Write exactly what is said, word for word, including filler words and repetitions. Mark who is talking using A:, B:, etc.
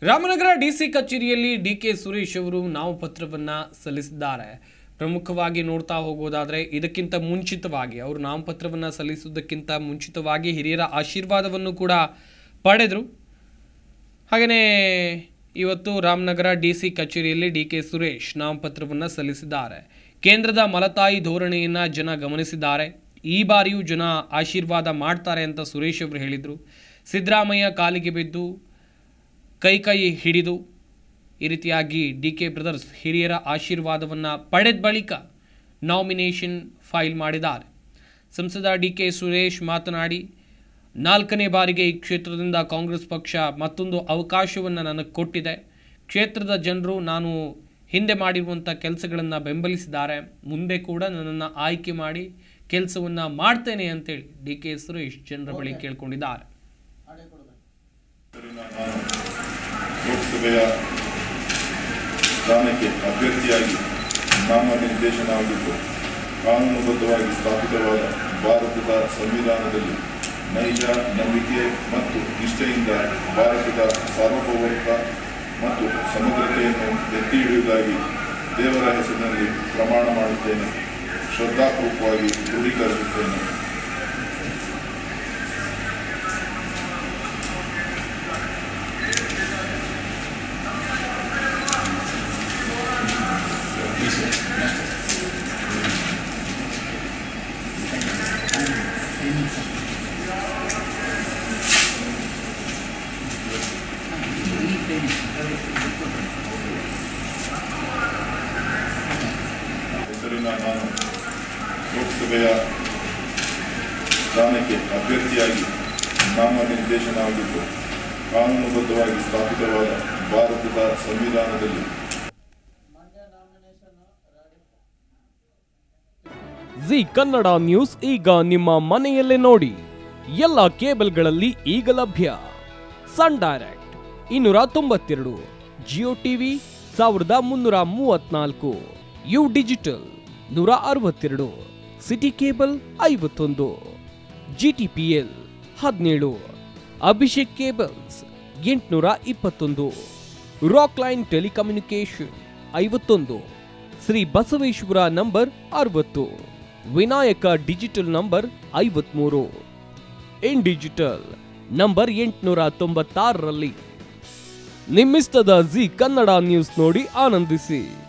A: Ramanagara DC ಕಚೇರಿಯಲ್ಲಿ DK Suresh ಅವರು ನಾಮಪತ್ರವನ್ನು ಸಲ್ಲಿಸಿದ್ದಾರೆ. ಪ್ರಮುಖವಾಗಿ ನೋಡ್ತಾ ಹೋಗೋದಾದರೆ ಇದಕ್ಕಿಂತ ಮುಂಚಿತವಾಗಿ ಅವರು ನಾಮಪತ್ರವನ್ನು ಸಲ್ಲಿಸುವುದಕ್ಕಿಂತ ಮುಂಚಿತವಾಗಿ ಹಿರಿಯರ ಆಶೀರ್ವಾದವನ್ನು ಕೂಡ ಪಡೆದರು. ಹಾಗೆಯೇ ಇವತ್ತು ರಾಮನಗರ ಡಿಸಿ ಕಚೇರಿಯಲ್ಲಿ ಡಿಕೆ ಸುರೇಶ್ ನಾಮಪತ್ರವನ್ನು ಸಲ್ಲಿಸಿದ್ದಾರೆ. ಕೇಂದ್ರದ ಮಲತಾಯಿ ಧೋರಣೆಯನ್ನು ಜನ ಗಮನಿಸಿದ್ದಾರೆ. ಈ ಬಾರಿಯೂ ಜನ ಆಶೀರ್ವಾದ ಮಾಡ್ತಾರೆ ಅಂತ ಸುರೇಶ್ ಅವರು ಹೇಳಿದರು. ಸಿದ್ದರಾಮಯ್ಯ ಕಾಲಿಗೆ ಬಿದ್ದು ಕೈ ಕೈ ಹಿಡಿದು ಈ ರೀತಿಯಾಗಿ ಡಿ ಕೆ ಬ್ರದರ್ಸ್ ಹಿರಿಯರ ಆಶೀರ್ವಾದವನ್ನು ಪಡೆದ ಬಳಿಕ ನಾಮಿನೇಷನ್ ಫೈಲ್ ಮಾಡಿದ್ದಾರೆ. ಸಂಸದ ಡಿ ಕೆ ಸುರೇಶ್ ಮಾತನಾಡಿ, ನಾಲ್ಕನೇ ಬಾರಿಗೆ ಈ ಕ್ಷೇತ್ರದಿಂದ ಕಾಂಗ್ರೆಸ್ ಪಕ್ಷ ಮತ್ತೊಂದು ಅವಕಾಶವನ್ನು ನನಗೆ ಕೊಟ್ಟಿದೆ. ಕ್ಷೇತ್ರದ ಜನರು ನಾನು ಹಿಂದೆ ಮಾಡಿರುವಂಥ ಕೆಲಸಗಳನ್ನು ಬೆಂಬಲಿಸಿದ್ದಾರೆ. ಮುಂದೆ ಕೂಡ ನನ್ನನ್ನು ಆಯ್ಕೆ ಮಾಡಿ ಕೆಲಸವನ್ನು ಮಾಡ್ತೇನೆ ಅಂತೇಳಿ ಡಿ ಕೆ ಸುರೇಶ್ ಜನರ ಬಳಿ ಕೇಳ್ಕೊಂಡಿದ್ದಾರೆ.
B: ಲೋಕಸಭೆಯ ಸ್ಥಾನಕ್ಕೆ ಅಭ್ಯರ್ಥಿಯಾಗಿ ನಾಮನಿರ್ದೇಶನವಾಗಿದ್ದು, ಕಾನೂನುಬದ್ಧವಾಗಿ ಸ್ಥಾಪಿತವಾದ ಭಾರತದ ಸಂವಿಧಾನದಲ್ಲಿ ನೈಜ ನಂಬಿಕೆ ಮತ್ತು ನಿಷ್ಠೆಯಿಂದ ಭಾರತದ ಸಾರ್ವಭೌಮತ್ವ ಮತ್ತು ಸಮಗ್ರತೆಯನ್ನು ಎತ್ತಿ ಹಿಡಿಯುವುದಾಗಿ ದೇವರ ಹೆಸರಿನಲ್ಲಿ ಪ್ರಮಾಣ ಮಾಡುತ್ತೇನೆ. ಶ್ರದ್ಧಾಪೂರ್ವಕವಾಗಿ ದೃಢೀಕರಿಸುತ್ತೇನೆ. ಹೆಸರಿನ ನಾನು ಲೋಕಸಭೆಯ ಸ್ಥಾನಕ್ಕೆ ಅಭ್ಯರ್ಥಿಯಾಗಿ ನಾಮನಿರ್ದೇಶನವಾಗಿದ್ದು, ಕಾನೂನುಬದ್ಧವಾಗಿ ಸ್ಥಾಪಿತವಾದ ಭಾರತದ ಸಂವಿಧಾನದಲ್ಲಿ
C: ಜಿ ಕನ್ನಡ ನ್ಯೂಸ್ ಈಗ ನಿಮ್ಮ ಮನೆಯಲ್ಲೇ ನೋಡಿ. ಎಲ್ಲ ಕೇಬಲ್ಗಳಲ್ಲಿ ಈಗ ಲಭ್ಯ. ಸನ್ ಡೈರೆಕ್ಟ್ ಇನ್ನೂರ ತೊಂಬತ್ತೆರಡು, ಜಿಯೋ ಟಿವಿ ಸಾವಿರದ ಮುನ್ನೂರ ಮೂವತ್ನಾಲ್ಕು, ಯು ಡಿಜಿಟಲ್ ನೂರ ಅರವತ್ತೆರಡು, ಸಿಟಿ ಕೇಬಲ್ ಐವತ್ತೊಂದು, ಜಿ ಟಿ ಪಿ ಎಲ್ ಹದಿನೇಳು, ಅಭಿಷೇಕ್ ಕೇಬಲ್ಸ್ ಎಂಟುನೂರ ಇಪ್ಪತ್ತೊಂದು, ರಾಕ್ ಲೈನ್ ಟೆಲಿಕಮ್ಯುನಿಕೇಶನ್ ಐವತ್ತೊಂದು, ಶ್ರೀ ಬಸವೇಶ್ವರ ನಂಬರ್ ಅರವತ್ತು, ವಿನಾಯಕ ಡಿಜಿಟಲ್ ನಂಬರ್ ಐವತ್ಮೂರು, ಇನ್ ಡಿಜಿಟಲ್ ನಂಬರ್ ಎಂಟುನೂರ ತೊಂಬತ್ತಾರರಲ್ಲಿ. ನಿಮ್ಮಿಸ್ತದ ಜಿ ಕನ್ನಡ ನ್ಯೂಸ್ ನೋಡಿ ಆನಂದಿಸಿ.